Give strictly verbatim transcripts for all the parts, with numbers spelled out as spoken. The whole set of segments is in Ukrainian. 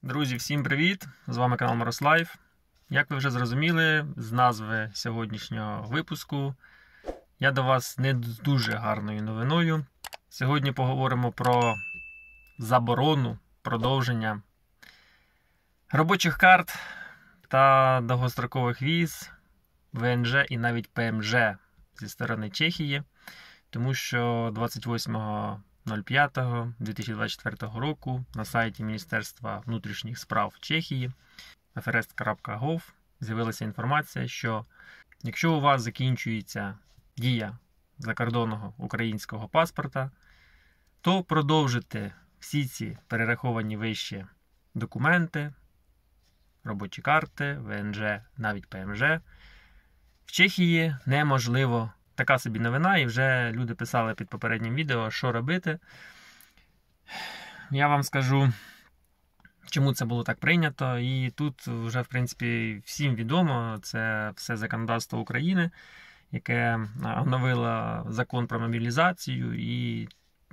Друзі, всім привіт! З вами канал Морослайф. Як ви вже зрозуміли з назви сьогоднішнього випуску, я до вас не з дуже гарною новиною. Сьогодні поговоримо про заборону продовження робочих карт та довгострокових віз, В Н Ж і навіть П М Ж зі сторони Чехії, тому що двадцять восьмого п'ятого дві тисячі двадцять четвертого року на сайті Міністерства внутрішніх справ Чехії еф ер ес крапка гов з'явилася інформація, що якщо у вас закінчується дія закордонного українського паспорта, то продовжити всі ці перераховані вище документи, робочі карти, В Н Ж, навіть П М Ж, в Чехії неможливо. Така собі новина, і вже люди писали під попереднім відео, що робити. Я вам скажу, чому це було так прийнято. І тут вже, в принципі, всім відомо, це все законодавство України, яке оновило закон про мобілізацію і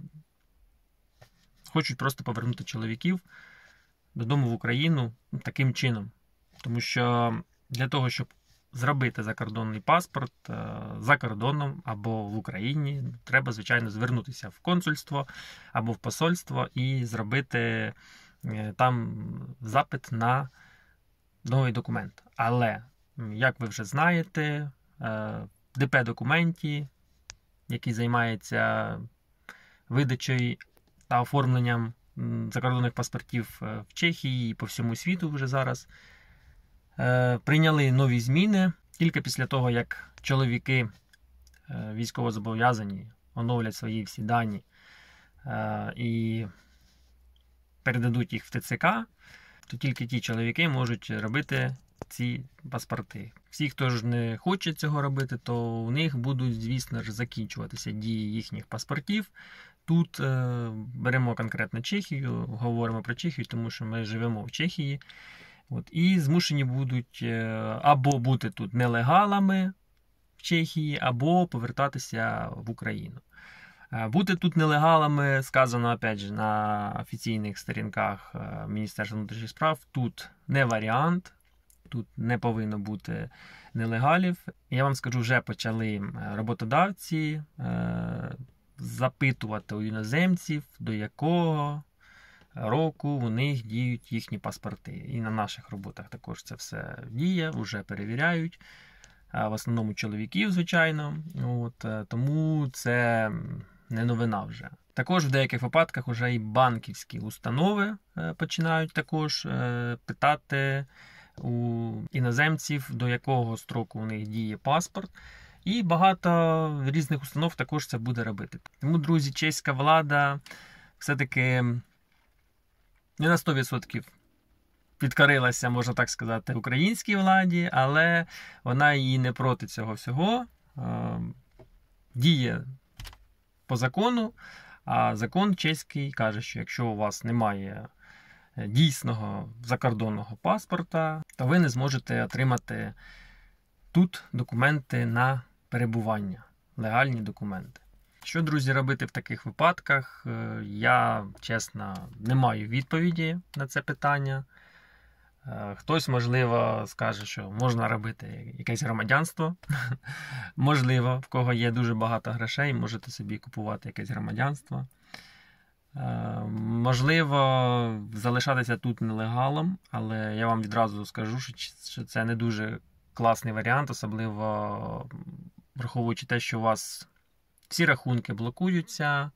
хочуть просто повернути чоловіків додому в Україну таким чином. Тому що для того, щоб зробити закордонний паспорт за кордоном або в Україні, треба, звичайно, звернутися в консульство або в посольство і зробити там запит на новий документ. Але, як ви вже знаєте, в Д П документі, який займається видачею та оформленням закордонних паспортів в Чехії і по всьому світу вже зараз, прийняли нові зміни тільки після того, як чоловіки військовозобов'язані оновлять свої всі дані і передадуть їх в Т Ц К, то тільки ті чоловіки можуть робити ці паспорти. Всі, хто ж не хоче цього робити, то у них будуть, звісно ж, закінчуватися дії їхніх паспортів. Тут беремо конкретно Чехію, говоримо про Чехію, тому що ми живемо в Чехії. От, і змушені будуть або бути тут нелегалами в Чехії, або повертатися в Україну. Бути тут нелегалами, сказано, опять же, на офіційних сторінках Міністерства внутрішніх справ, тут не варіант, тут не повинно бути нелегалів. Я вам скажу, вже почали роботодавці запитувати у іноземців, до якого року у них діють їхні паспорти. І на наших роботах також це все діє, вже перевіряють. В основному чоловіків, звичайно. От, тому це не новина вже. Також в деяких випадках вже і банківські установи починають також питати у іноземців, до якого строку у них діє паспорт. І багато різних установ також це буде робити. Тому, друзі, чеська влада все-таки не на сто відсотків підкорилася, можна так сказати, українській владі, але вона і не проти цього всього. Діє по закону, а закон чеський каже, що якщо у вас немає дійсного закордонного паспорта, то ви не зможете отримати тут документи на перебування, легальні документи. Що, друзі, робити в таких випадках? Я, чесно, не маю відповіді на це питання. Хтось, можливо, скаже, що можна робити якесь громадянство. Можливо, в кого є дуже багато грошей, можете собі купувати якесь громадянство. Можливо, залишатися тут нелегалом, але я вам відразу скажу, що це не дуже класний варіант, особливо враховуючи те, що у вас всі рахунки блокуються,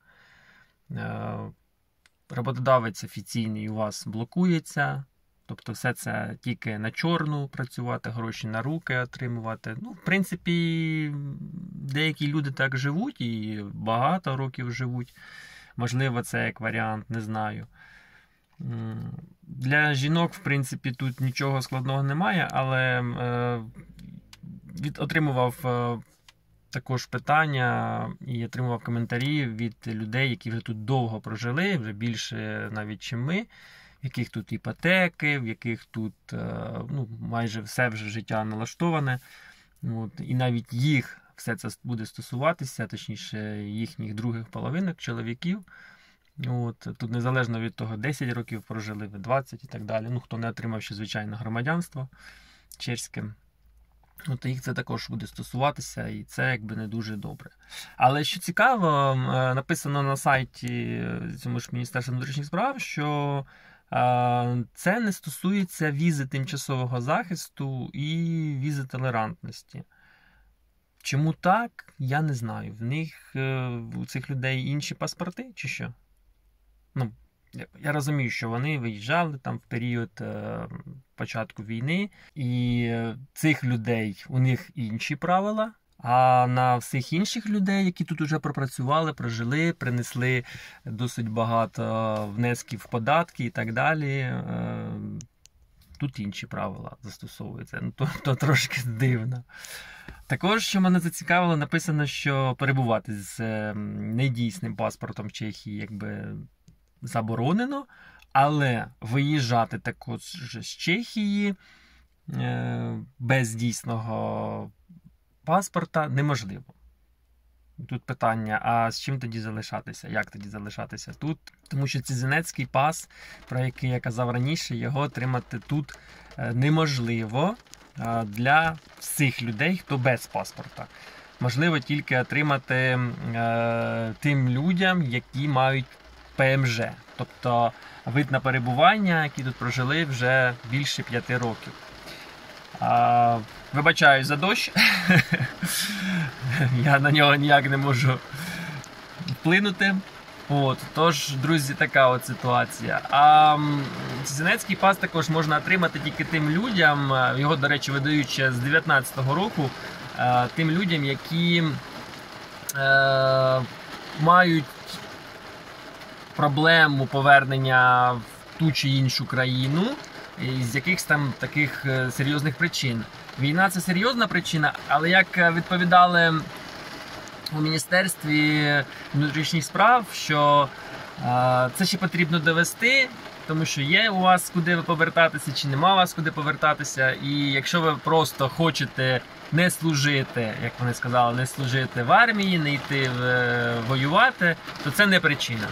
роботодавець офіційний у вас блокується, тобто все це тільки на чорну працювати, гроші на руки отримувати. Ну, в принципі, деякі люди так живуть і багато років живуть. Можливо, це як варіант, не знаю. Для жінок, в принципі, тут нічого складного немає, але е, від, отримував е, також питання і отримував коментарі від людей, які вже тут довго прожили, вже більше навіть, чим ми, в яких тут іпотеки, в яких тут ну, майже все вже життя налаштоване. От, і навіть їх все це буде стосуватися, точніше їхніх других половинок, чоловіків. От, тут незалежно від того, десять років прожили, ви двадцять і так далі. Ну, хто не отримав ще, звичайно, громадянство чеське. От їх це також буде стосуватися, і це якби не дуже добре. Але що цікаво, написано на сайті цьому ж Міністерства внутрішніх справ, що це не стосується візи тимчасового захисту і візи толерантності. Чому так, я не знаю. В них, у цих людей інші паспорти чи що? Ну, я розумію, що вони виїжджали там в період е, початку війни, і цих людей, у них інші правила, а на всіх інших людей, які тут уже пропрацювали, прожили, принесли досить багато внесків в податки і так далі, е, тут інші правила застосовуються. Ну, то, то трошки дивно. Також, що мене зацікавило, написано, що перебувати з недійсним паспортом в Чехії якби заборонено, але виїжджати також з Чехії е, без дійсного паспорта неможливо. Тут питання, а з чим тоді залишатися? Як тоді залишатися тут? Тому що цізинецький пас, про який я казав раніше, його отримати тут неможливо для всіх людей, хто без паспорта. Можливо тільки отримати е, тим людям, які мають Пе Ем Же, тобто вид на перебування, які тут прожили вже більше п'яти років. А, вибачаюсь за дощ, я на нього ніяк не можу вплинути. От, тож, друзі, така от ситуація. А цізинецький пас також можна отримати тільки тим людям, його, до речі, видають ще з дев'ятнадцятого року, тим людям, які е, мають проблему повернення в ту чи іншу країну, з якихось там таких серйозних причин. Війна – це серйозна причина, але як відповідали у Міністерстві внутрішніх справ, що е, це ще потрібно довести, тому що є у вас куди ви повертатися, чи нема у вас куди повертатися. І якщо ви просто хочете не служити, як вони сказали, не служити в армії, не йти в, воювати, то це не причина.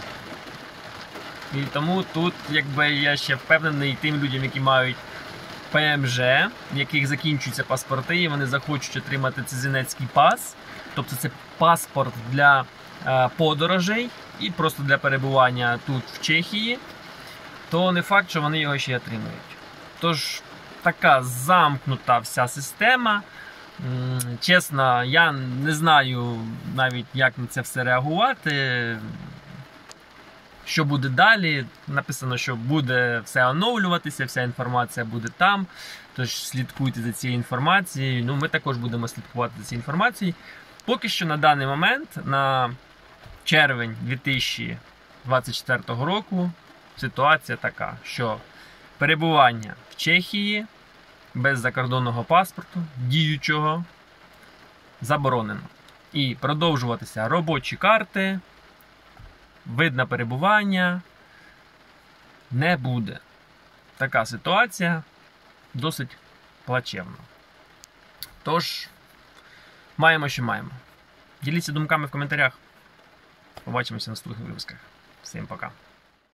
І тому тут, якби, я ще впевнений тим людям, які мають Пе Ем Же, в яких закінчуються паспорти, і вони захочуть отримати цізинецький пас, тобто це паспорт для е, подорожей і просто для перебування тут, в Чехії, то не факт, що вони його ще отримають. Тож, така замкнута вся система. Чесно, я не знаю навіть, як на це все реагувати. Що буде далі? Написано, що буде все оновлюватися, вся інформація буде там. Тож слідкуйте за цією інформацією. Ну, ми також будемо слідкувати за цією інформацією. Поки що на даний момент, на червень дві тисячі двадцять четвертого року, ситуація така, що перебування в Чехії без закордонного паспорту, діючого, заборонено. І продовжуватися робочі карти, вид на перебування не буде. Така ситуація досить плачевна. Тож, маємо, що маємо. Діліться думками в коментарях. Побачимося в наступних випусках. Всім пока.